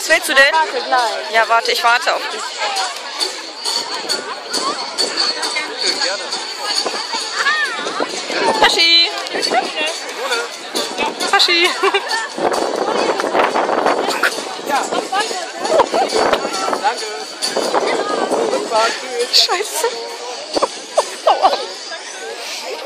Was willst du denn? Warte gleich. Ja, warte, ich warte auf dich. Faschi! Faschi! Danke. Scheiße.